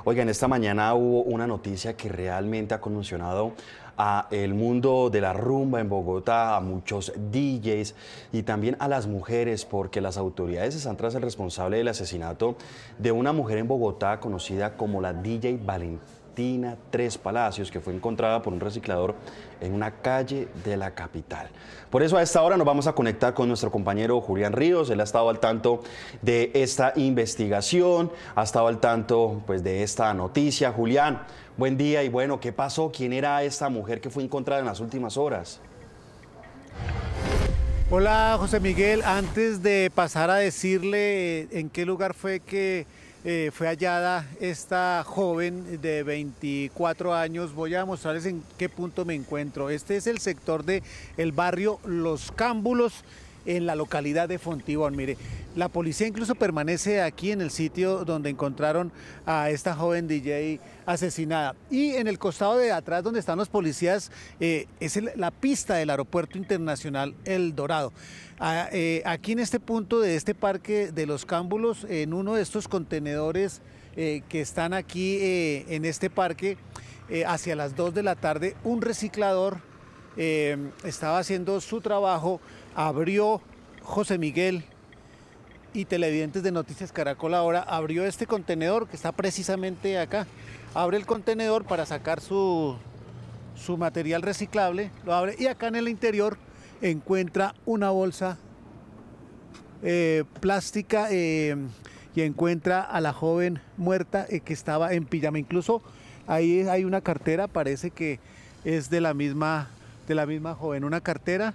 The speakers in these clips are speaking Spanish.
Oigan, esta mañana hubo una noticia que realmente ha conmocionado a el mundo de la rumba en Bogotá, a muchos DJs y también a las mujeres, porque las autoridades están tras el responsable del asesinato de una mujer en Bogotá conocida como la DJ Valentina Tres Palacios, que fue encontrada por un reciclador en una calle de la capital. Por eso a esta hora nos vamos a conectar con nuestro compañero Julián Ríos. Él ha estado al tanto de esta investigación, ha estado al tanto pues, de esta noticia. Julián, buen día y bueno, ¿qué pasó? ¿Quién era esta mujer que fue encontrada en las últimas horas? Hola José Miguel, antes de pasar a decirle en qué lugar fue que fue hallada esta joven de 24 años, voy a mostrarles en qué punto me encuentro. Este es el sector del barrio Los Cámbulos, en la localidad de Fontibón. Mire, la policía incluso permanece aquí en el sitio donde encontraron a esta joven DJ asesinada. Y en el costado de atrás donde están los policías es la pista del Aeropuerto Internacional El Dorado. Aquí en este punto de este parque de Los Cámbulos, en uno de estos contenedores que están aquí en este parque, hacia las 2 de la tarde, un reciclador estaba haciendo su trabajo, abrió José Miguel y televidentes de Noticias Caracol ahora, abrió este contenedor que está precisamente acá, abre el contenedor para sacar su material reciclable, lo abre y acá en el interior encuentra una bolsa plástica y encuentra a la joven muerta que estaba en pijama. Incluso ahí hay una cartera, parece que es de la misma joven, una cartera,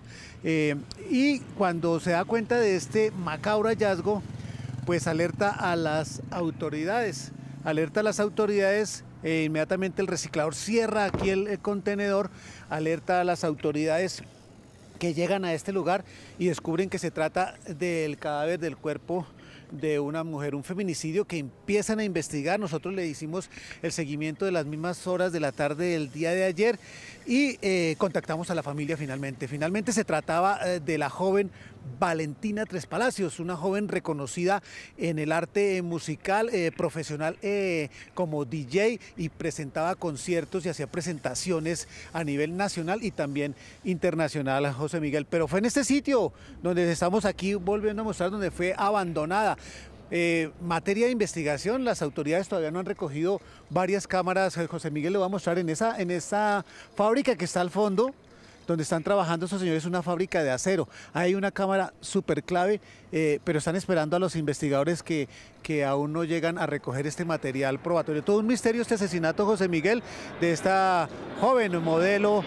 y cuando se da cuenta de este macabro hallazgo, pues alerta a las autoridades, inmediatamente el reciclador cierra aquí el contenedor, alerta a las autoridades que llegan a este lugar y descubren que se trata del cadáver del cuerpo de una mujer, un feminicidio que empiezan a investigar. Nosotros le hicimos el seguimiento de las mismas horas de la tarde del día de ayer y contactamos a la familia finalmente. Finalmente se trataba de la joven Valentina Tres Palacios, una joven reconocida en el arte musical, profesional como DJ, y presentaba conciertos y hacía presentaciones a nivel nacional y también internacional, José Miguel. Pero fue en este sitio donde estamos aquí volviendo a mostrar, donde fue abandonada. Materia de investigación, las autoridades todavía no han recogido varias cámaras. José Miguel le va a mostrar en esa fábrica que está al fondo, donde están trabajando estos señores, una fábrica de acero. Hay una cámara súper clave, pero están esperando a los investigadores que aún no llegan a recoger este material probatorio. Todo un misterio este asesinato, José Miguel, de esta joven modelo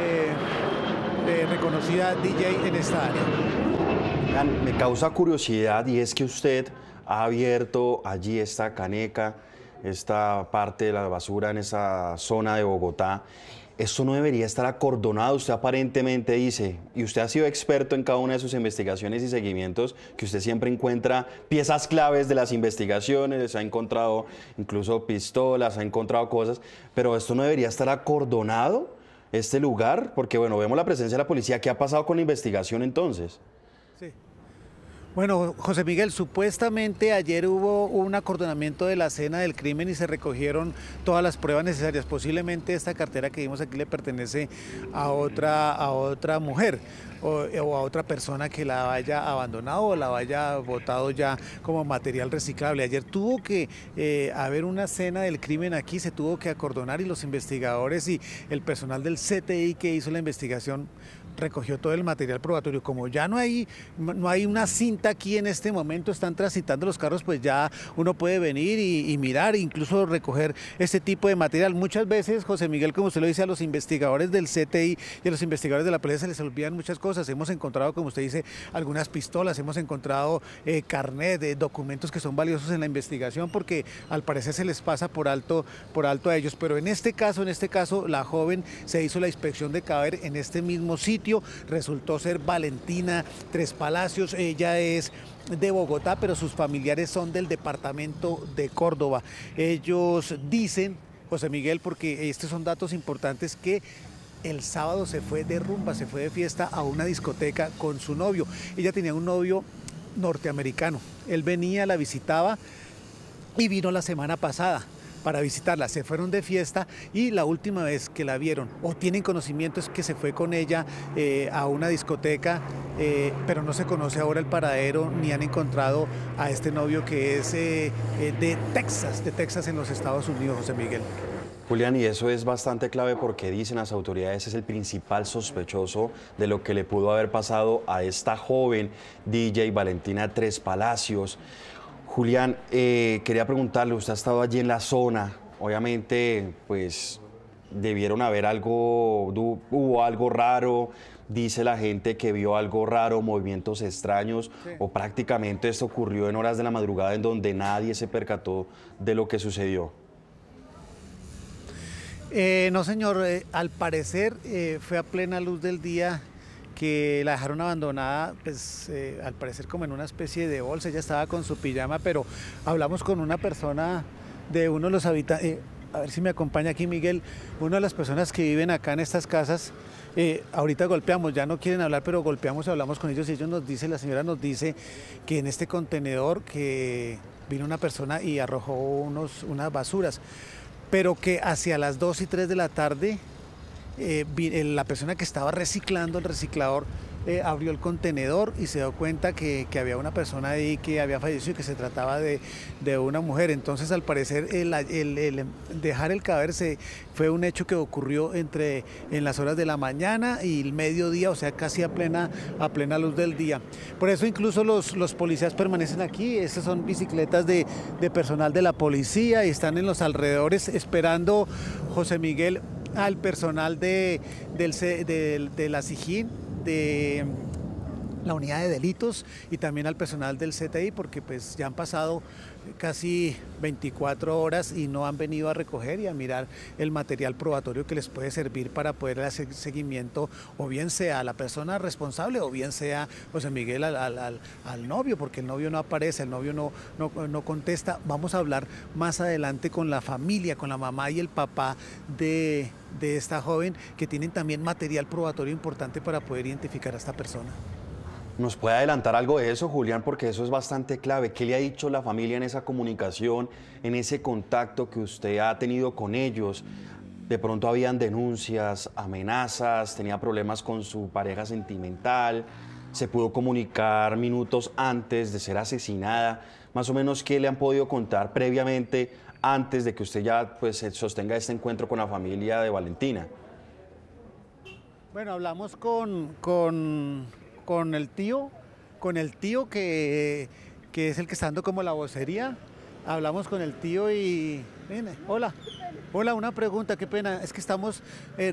reconocida DJ en esta área. Me causa curiosidad y es que usted ha abierto allí esta caneca, esta parte de la basura en esa zona de Bogotá. Esto no debería estar acordonado, usted aparentemente dice, y usted ha sido experto en cada una de sus investigaciones y seguimientos, que usted siempre encuentra piezas claves de las investigaciones, ha encontrado incluso pistolas, ha encontrado cosas, pero esto no debería estar acordonado, este lugar, porque bueno, vemos la presencia de la policía. ¿Qué ha pasado con la investigación entonces? Sí. Bueno, José Miguel, supuestamente ayer hubo un acordonamiento de la escena del crimen y se recogieron todas las pruebas necesarias. Posiblemente esta cartera que vimos aquí le pertenece a otra mujer o a otra persona que la haya abandonado o la haya botado ya como material reciclable. Ayer tuvo que haber una escena del crimen aquí, se tuvo que acordonar y los investigadores y el personal del CTI que hizo la investigación recogió todo el material probatorio. Como ya no hay una cinta aquí en este momento, están transitando los carros, pues ya uno puede venir y mirar, incluso recoger este tipo de material. Muchas veces, José Miguel, como usted lo dice, a los investigadores del CTI y a los investigadores de la policía se les olvidan muchas cosas. Hemos encontrado, como usted dice, algunas pistolas, hemos encontrado carnet, documentos que son valiosos en la investigación porque al parecer se les pasa por alto a ellos. Pero en este caso, la joven se hizo la inspección de cadáver en este mismo sitio. Resultó ser Valentina Tres Palacios. Ella es de Bogotá, pero sus familiares son del departamento de Córdoba. Ellos dicen, José Miguel, porque estos son datos importantes, que el sábado se fue de rumba, se fue de fiesta a una discoteca con su novio. Ella tenía un novio norteamericano. Él venía, la visitaba y vino la semana pasada. para visitarla. Se fueron de fiesta y la última vez que la vieron o tienen conocimiento es que se fue con ella a una discoteca, pero no se conoce ahora el paradero ni han encontrado a este novio que es de Texas en los Estados Unidos, José Miguel. Julián, y eso es bastante clave porque dicen las autoridades es el principal sospechoso de lo que le pudo haber pasado a esta joven DJ Valentina Tres Palacios. Julián, quería preguntarle, usted ha estado allí en la zona, obviamente pues debieron haber hubo algo raro, dice la gente que vio algo raro, movimientos extraños, sí. O prácticamente esto ocurrió en horas de la madrugada en donde nadie se percató de lo que sucedió. No, señor, al parecer fue a plena luz del día que la dejaron abandonada, pues al parecer como en una especie de bolsa. Ella estaba con su pijama, pero hablamos con una persona de uno de los habitantes, a ver si me acompaña aquí Miguel, una de las personas que viven acá en estas casas. Ahorita golpeamos, ya no quieren hablar, pero golpeamos, hablamos con ellos y ellos nos dicen, la señora nos dice que en este contenedor que vino una persona y arrojó unas basuras, pero que hacia las 2 y 3 de la tarde la persona que estaba reciclando, el reciclador, abrió el contenedor y se dio cuenta que había una persona ahí que había fallecido y que se trataba de una mujer. Entonces, al parecer, el dejar el cadáver fue un hecho que ocurrió en las horas de la mañana y el mediodía, o sea, casi a plena luz del día. Por eso incluso los policías permanecen aquí. Estas son bicicletas de personal de la policía y están en los alrededores esperando, José Miguel, al personal de la SIJIN, de la unidad de delitos y también al personal del CTI, porque pues ya han pasado casi 24 horas y no han venido a recoger y a mirar el material probatorio que les puede servir para poder hacer seguimiento, o bien sea a la persona responsable o bien sea José Miguel al novio, porque el novio no aparece, el novio no contesta. Vamos a hablar más adelante con la familia, con la mamá y el papá de esta joven, que tienen también material probatorio importante para poder identificar a esta persona. ¿Nos puede adelantar algo de eso, Julián? Porque eso es bastante clave. ¿Qué le ha dicho la familia en esa comunicación, en ese contacto que usted ha tenido con ellos? De pronto habían denuncias, amenazas, tenía problemas con su pareja sentimental, se pudo comunicar minutos antes de ser asesinada. Más o menos, ¿qué le han podido contar previamente antes de que usted ya pues sostenga este encuentro con la familia de Valentina? Bueno, hablamos con el tío que es el que está dando como la vocería. Hablamos con el tío y... Viene, hola, una pregunta, qué pena, es que estamos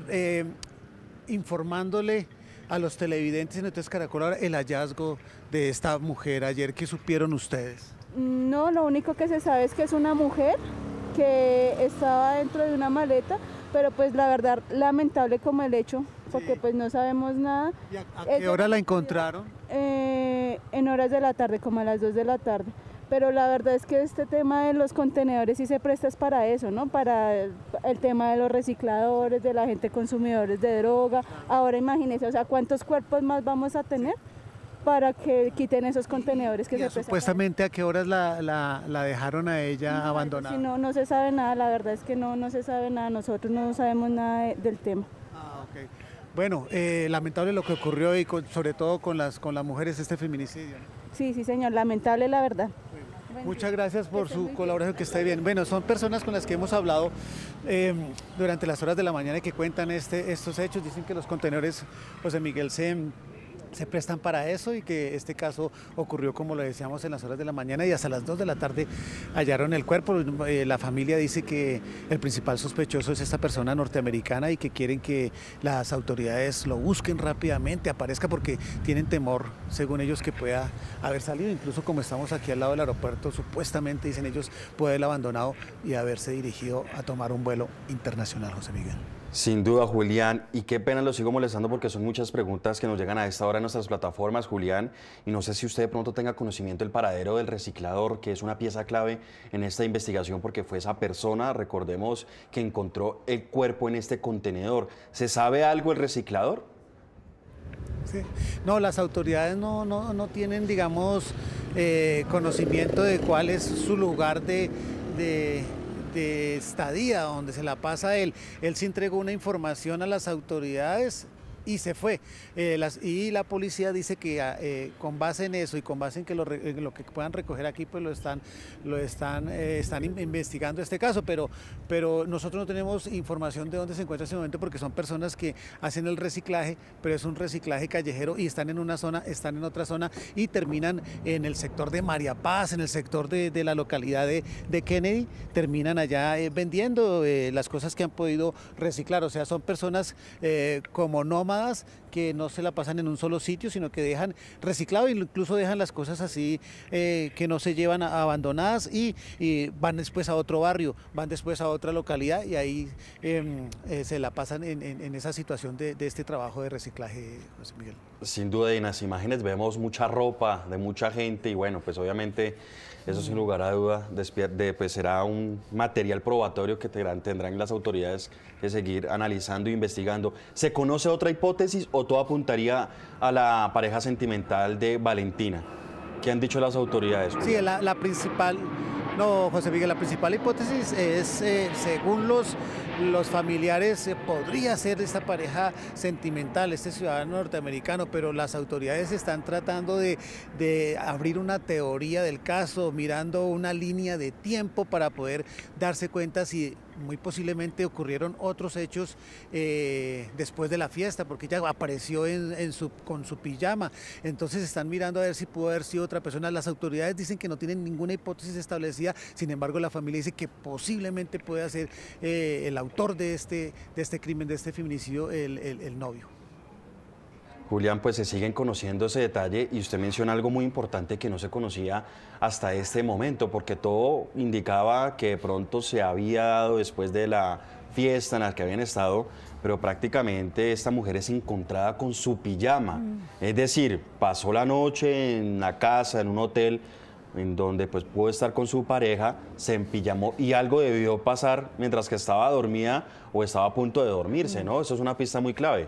informándole a los televidentes en Noticias Caracol ahora el hallazgo de esta mujer ayer. ¿Qué supieron ustedes? No, lo único que se sabe es que es una mujer que estaba dentro de una maleta, pero pues la verdad lamentable como el hecho, porque pues no sabemos nada. ¿Y a qué hora la encontraron? En horas de la tarde, como a las 2 de la tarde. Pero la verdad es que este tema de los contenedores sí se presta es para eso, ¿no? Para el tema de los recicladores, de la gente consumidores de droga. Ahora imagínense, o sea, ¿cuántos cuerpos más vamos a tener para que quiten esos contenedores que se prestan? Supuestamente, ¿a qué horas la dejaron a ella abandonada? Sí, no se sabe nada, la verdad es que no se sabe nada, nosotros no sabemos nada del tema. Ah, ok. Bueno, lamentable lo que ocurrió y sobre todo con las mujeres, este feminicidio, ¿no? Sí, señor, lamentable la verdad. Muchas gracias por su colaboración, que esté bien. Bueno, son personas con las que hemos hablado durante las horas de la mañana y que cuentan estos hechos. Dicen que los contenedores, José Miguel, se prestan para eso y que este caso ocurrió, como lo decíamos, en las horas de la mañana y hasta las 2 de la tarde hallaron el cuerpo. La familia dice que el principal sospechoso es esta persona norteamericana y que quieren que las autoridades lo busquen rápidamente, aparezca, porque tienen temor, según ellos, que pueda haber salido. Incluso como estamos aquí al lado del aeropuerto, supuestamente, dicen ellos, puede haber abandonado y haberse dirigido a tomar un vuelo internacional, José Miguel. Sin duda, Julián, y qué pena lo sigo molestando porque son muchas preguntas que nos llegan a esta hora en nuestras plataformas, Julián, y no sé si usted de pronto tenga conocimiento del paradero del reciclador, que es una pieza clave en esta investigación porque fue esa persona, recordemos, que encontró el cuerpo en este contenedor. ¿Se sabe algo del reciclador? Sí. No, las autoridades no tienen, digamos, conocimiento de cuál es su lugar de de estadía, donde se la pasa él se entregó una información a las autoridades y se fue. Y la policía dice que con base en eso y con base en lo que puedan recoger aquí, pues están investigando este caso, pero nosotros no tenemos información de dónde se encuentra en este momento porque son personas que hacen el reciclaje, pero es un reciclaje callejero y están en una zona, están en otra zona y terminan en el sector de María Paz, en el sector de la localidad de Kennedy, terminan allá vendiendo las cosas que han podido reciclar. O sea, son personas como nómadas que no se la pasan en un solo sitio, sino que dejan reciclado e incluso dejan las cosas así que no se llevan abandonadas y van después a otro barrio, van después a otra localidad y ahí se la pasan en esa situación de este trabajo de reciclaje, José Miguel. Sin duda, en las imágenes vemos mucha ropa de mucha gente y bueno, pues obviamente eso sin lugar a duda pues será un material probatorio que tendrán las autoridades que seguir analizando e investigando. ¿Se conoce otra hipótesis o todo apuntaría a la pareja sentimental de Valentina? ¿Qué han dicho las autoridades? Sí, la principal... No, José Miguel, la principal hipótesis es, según los familiares, podría ser esta pareja sentimental, este ciudadano norteamericano, pero las autoridades están tratando de abrir una teoría del caso, mirando una línea de tiempo para poder darse cuenta si muy posiblemente ocurrieron otros hechos después de la fiesta, porque ella apareció con su pijama. Entonces están mirando a ver si pudo haber sido otra persona. Las autoridades dicen que no tienen ninguna hipótesis establecida, sin embargo la familia dice que posiblemente puede ser el autor de este crimen, de este feminicidio, el novio. Julián, pues se siguen conociendo ese detalle y usted menciona algo muy importante que no se conocía hasta este momento, porque todo indicaba que de pronto se había dado después de la fiesta en la que habían estado, pero prácticamente esta mujer es encontrada con su pijama. Es decir, pasó la noche en la casa, en un hotel, en donde pues pudo estar con su pareja, se empillamó y algo debió pasar mientras que estaba dormida o estaba a punto de dormirse, ¿no? Eso es una pista muy clave.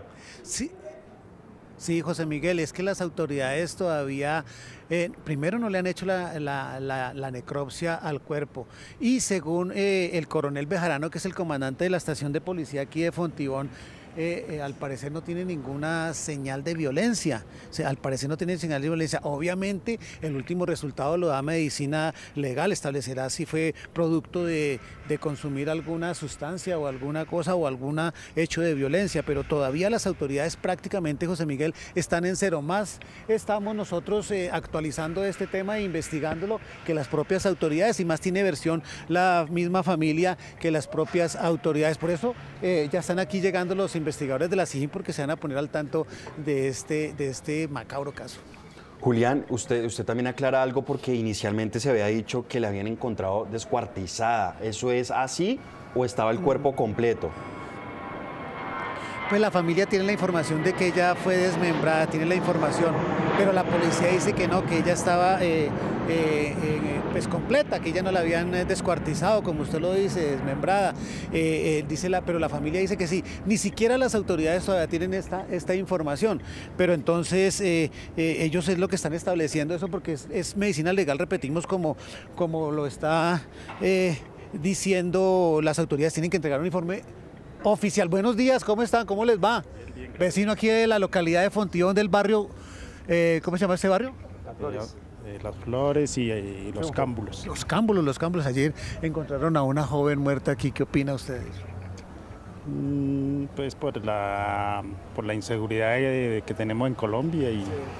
Sí, José Miguel, es que las autoridades todavía, primero no le han hecho la necropsia al cuerpo y según el coronel Bejarano, que es el comandante de la estación de policía aquí de Fontibón, al parecer no tiene ninguna señal de violencia, o sea, al parecer no tiene señal de violencia. Obviamente el último resultado lo da medicina legal, establecerá si fue producto de consumir alguna sustancia o alguna cosa o algún hecho de violencia, pero todavía las autoridades prácticamente, José Miguel, están en cero. Más estamos nosotros actualizando este tema e investigándolo que las propias autoridades, y más tiene versión la misma familia que las propias autoridades. Por eso ya están aquí llegando los investigadores de la SIJIN porque se van a poner al tanto de este macabro caso. Julián, usted también aclara algo porque inicialmente se había dicho que la habían encontrado descuartizada. ¿Eso es así o estaba el cuerpo completo? Pues la familia tiene la información de que ella fue desmembrada, tiene la información, pero la policía dice que no, que ella estaba pues completa, que ella no la habían descuartizado, como usted lo dice, desmembrada. Pero la familia dice que sí, ni siquiera las autoridades todavía tienen esta información, pero entonces ellos es lo que están estableciendo eso porque es medicina legal, repetimos, como lo está diciendo las autoridades, tienen que entregar un informe oficial. Buenos días, ¿cómo están? ¿Cómo les va? Bien, vecino aquí de la localidad de Fontibón, del barrio, ¿cómo se llama este barrio? Las Flores y los Cámbulos. Los Cámbulos. Ayer encontraron a una joven muerta aquí. ¿Qué opina usted de eso? Pues por la inseguridad que tenemos en Colombia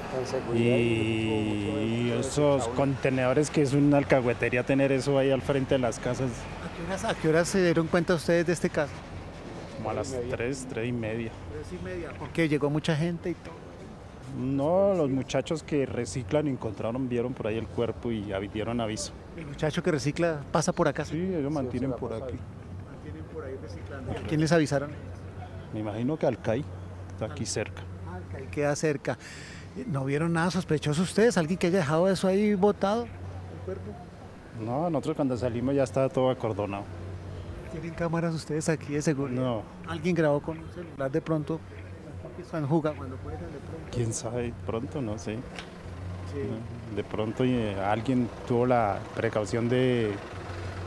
y esos contenedores que es una alcahuetería tener eso ahí al frente de las casas. ¿A qué horas se dieron cuenta ustedes de este caso? Como a las 3:30. 3:30. ¿Por qué llegó mucha gente y todo? No, los muchachos que reciclan vieron por ahí el cuerpo y dieron aviso. ¿El muchacho que recicla pasa por acá? Sí, ellos mantienen por aquí. Mantienen por ahí reciclando. ¿A quién les avisaron? Me imagino que al CAI, está aquí cerca. Al CAI queda cerca. ¿No vieron nada sospechoso ustedes? ¿Alguien que haya dejado eso ahí botado? ¿El cuerpo? No, nosotros cuando salimos ya estaba todo acordonado. ¿Tienen cámaras ustedes aquí de seguridad? No. ¿Alguien grabó con un celular de pronto? ¿Están jugando cuando pueden de pronto? ¿Quién sabe? Pronto, no sé. Sí. De pronto alguien tuvo la precaución de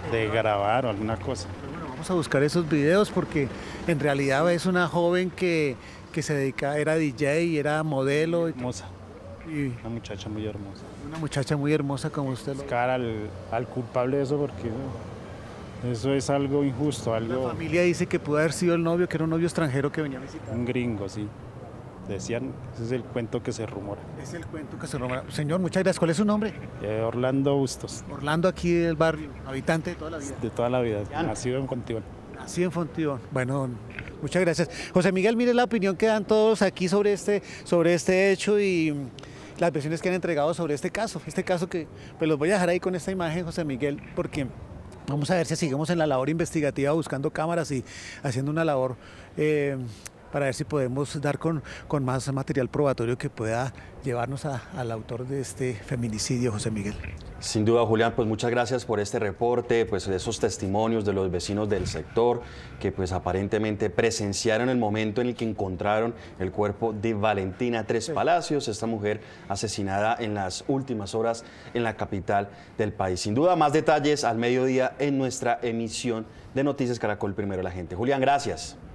de grabar o alguna cosa. Bueno, vamos a buscar esos videos porque en realidad es una joven que se dedicaba, era DJ, era modelo. Hermosa, Y una muchacha muy hermosa. una muchacha muy hermosa como usted lo Buscar al culpable de eso porque eso es algo injusto, La algo, familia dice que pudo haber sido el novio, que era un novio extranjero que venía a visitar. un gringo, sí. Decían, ese es el cuento que se rumora. Es el cuento que se rumora. Señor, muchas gracias. ¿Cuál es su nombre? Orlando Bustos, Orlando, aquí del barrio, habitante de toda la vida. de toda la vida, nacido en Fontibón. Así en Fontibón. Bueno, muchas gracias. José Miguel, mire la opinión que dan todos aquí sobre este hecho y las versiones que han entregado sobre este caso. Este caso que pues los voy a dejar ahí con esta imagen, José Miguel, porque vamos a ver si seguimos en la labor investigativa buscando cámaras y haciendo una labor para ver si podemos dar con más material probatorio que pueda llevarnos al autor de este feminicidio, José Miguel. Sin duda, Julián, pues muchas gracias por este reporte, pues de esos testimonios de los vecinos del sector que pues aparentemente presenciaron el momento en el que encontraron el cuerpo de Valentina Tres Palacios, esta mujer asesinada en las últimas horas en la capital del país. Sin duda, más detalles al mediodía en nuestra emisión de Noticias Caracol Primero la Gente. Julián, gracias.